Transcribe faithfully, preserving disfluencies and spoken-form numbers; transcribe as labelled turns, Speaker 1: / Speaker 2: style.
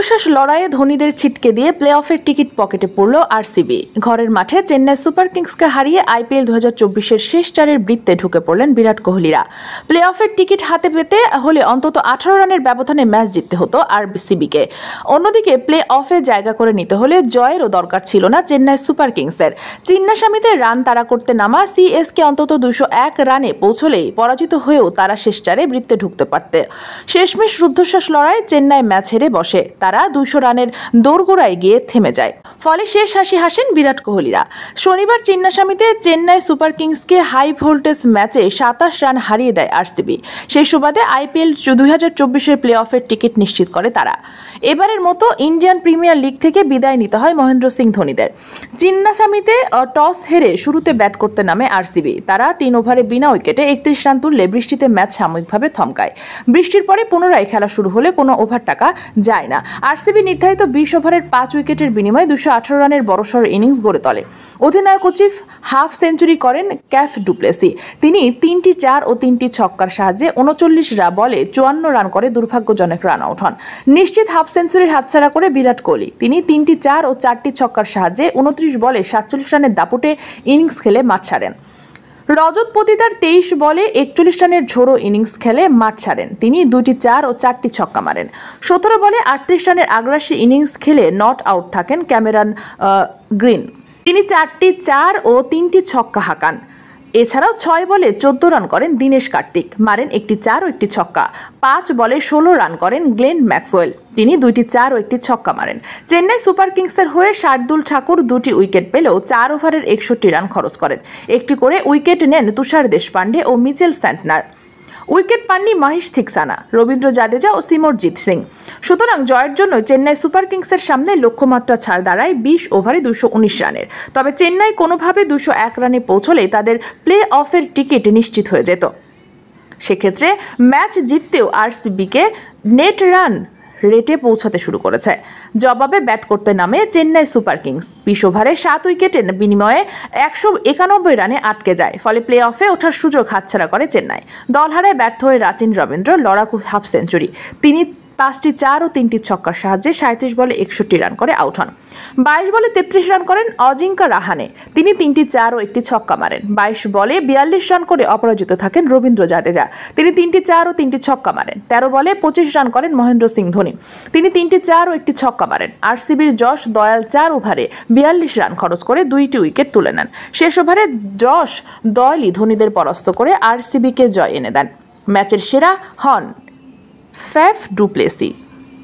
Speaker 1: রুদ্ধশ্বাস লড়াইয়ে ধোনিদের ছিটকে দিয়ে প্লে অফের টিকিট পকেটে পড়ল আরসিবি। ঘরের মাঠে চেন্নাই সুপার কিংসকে হারিয়ে আইপিএল দু হাজার চব্বিশের শেষ চারের বৃত্তে ঢুকে পড়লেন বিরাট কোহলিরা। প্লে অফের টিকিট হাতে পেতে হলে অন্তত আঠারো রানের ব্যবধানে ম্যাচ জিততে হতো আরসিবিকে। অন্যদিকে প্লে অফে জায়গা করে নিতে হলে জয়েরও দরকার ছিল না চেন্নাই সুপার কিংসের। চিন্নাস্বামীতে রান তাড়া করতে নামা সিএসকে অন্তত দুইশো এক রানে পৌঁছলেই পরাজিত হয়েও তারা শেষ চারে বৃত্তে ঢুকতে পারত। শেষমেশ রুদ্ধশ্বাস লড়াই চেন্নাই ম্যাচ হেরে বসে। তারা দুইশো রানের দোরগোড়ায় গিয়ে থেমে যায়। ফলে শেষ হাসি হাসেন বিরাট কোহলিরা। শনিবার চিন্নাস্বামীতে চেন্নাই সুপার কিংসকে হাই ভোল্টেজ ম্যাচে সাতাশ রান হারিয়ে দেয় আরসিবি। সেই সুবাদে আইপিএল দুই হাজার চব্বিশের প্লে অফের টিকিট নিশ্চিত করে তারা। এবারের মতো ইন্ডিয়ান প্রিমিয়ার লিগ থেকে বিদায় নিতে হয় মহেন্দ্র সিং ধোনিদের। চিন্নাস্বামীতে টস হেরে শুরুতে ব্যাট করতে নামে আরসিবি। তারা তিন ওভারে বিনা উইকেটে একত্রিশ রান তুললে বৃষ্টিতে ম্যাচ সাময়িকভাবে থমকায়। বৃষ্টির পরে পুনরায় খেলা শুরু হলে কোনো ওভার টাকা যায় না। আরসিবি নির্ধারিত বিশ ওভারের পাঁচ উইকেটের বিনিময়ে দুশো আঠারো রানের বড়সড় ইনিংস গড়ে তোলে। অধিনায়ক চিফ হাফ সেঞ্চুরি করেন ক্যাফ ডুপ্লেসি। তিনি তিনটি চার ও তিনটি ছক্কার সাহায্যে উনচল্লিশ রান বলে চুয়ান্ন রান করে দুর্ভাগ্যজনক রান আউট হন। নিশ্চিত হাফ সেঞ্চুরির হাতছাড়া করে বিরাট কোহলি। তিনি তিনটি চার ও চারটি ছক্কার সাহায্যে উনত্রিশ বলে সাতচল্লিশ রানের দাপটে ইনিংস খেলে মাঠ ছাড়েন। রজত পতিদার তেইশ বলে একচল্লিশ রানের ঝোড়ো ইনিংস খেলে মাঠ ছাড়েন। তিনি দুইটি চার ও চারটি ছক্কা মারেন। সতেরো বলে আটত্রিশ রানের আগ্রাসী ইনিংস খেলে নট আউট থাকেন ক্যামেরন গ্রিন। তিনি চারটি চার ও তিনটি ছক্কা হাঁকান। এছাড়াও ছয় বলে চোদ্দ রান করেন দীনেশ কার্তিক, মারেন একটি চার ও একটি ছক্কা। পাঁচ বলে ষোলো রান করেন গ্লেন ম্যাক্সওয়েল। তিনি দুইটি চার ও একটি ছক্কা মারেন। চেন্নাই সুপার কিংসের হয়ে শার্দুল ঠাকুর দুটি উইকেট পেলেও চার ওভারের একষট্টি রান খরচ করেন। একটি করে উইকেট নেন তুষার দেশপান্ডে ও মিচেল স্যান্টনার। উইকেট পাননি মহেশ থিকসানা, রবীন্দ্র জাদেজা ও সিমরজিৎ সিং। সুতরাং জয়ের জন্য চেন্নাই সুপার কিংসের সামনে লক্ষ্যমাত্রা ছাড় দাঁড়ায় বিশ ওভারে দুশো উনিশ রানের। তবে চেন্নাই কোনোভাবে দুশো এক রানে পৌঁছলে তাদের প্লে অফের টিকিট নিশ্চিত হয়ে যেত। সেক্ষেত্রে ম্যাচ জিততেও আরসিবিকে নেট রান রেটে পৌঁছাতে শুরু করেছে। জবাবে ব্যাট করতে নামে চেন্নাই সুপার কিংস। বিশ ওভারে সাত উইকেটের বিনিময়ে একশো একানব্বই রানে আটকে যায়। ফলে প্লে অফে ওঠার সুযোগ হাতছাড়া করে চেন্নাই। দল হারায় ব্যর্থ হয়ে রাচিন রবীন্দ্র লড়াকু হাফ সেঞ্চুরি। তিনি পাঁচটি চার ও তিনটি ছক্কার সাহায্যে সাঁত্রিশ বলে একষট্টি রান করে আউট হন। বাইশ বলে তেত্রিশ রান করেন অজিঙ্কা রাহানে। তিনি তিনটি চার ও একটি ছক্কা মারেন। বাইশ বলে বিয়াল্লিশ রান করে অপরাজিত থাকেন রবীন্দ্র জাদেজা। তিনি তিনটি চার ও তিনটি ছক্কা মারেন। তেরো বলে পঁচিশ রান করেন মহেন্দ্র সিং ধোনি। তিনি তিনটি চার ও একটি ছক্কা মারেন। আরসিবির যশ দয়াল চার ওভারে বিয়াল্লিশ রান খরচ করে দুইটি উইকেট তুলে নেন। শেষ ওভারে যশ দয়ালই ধোনিদের পরাস্ত করে আরসিবিকে জয় এনে দেন। ম্যাচের সেরা হন ফ্যাফ ডুপ্লেসি।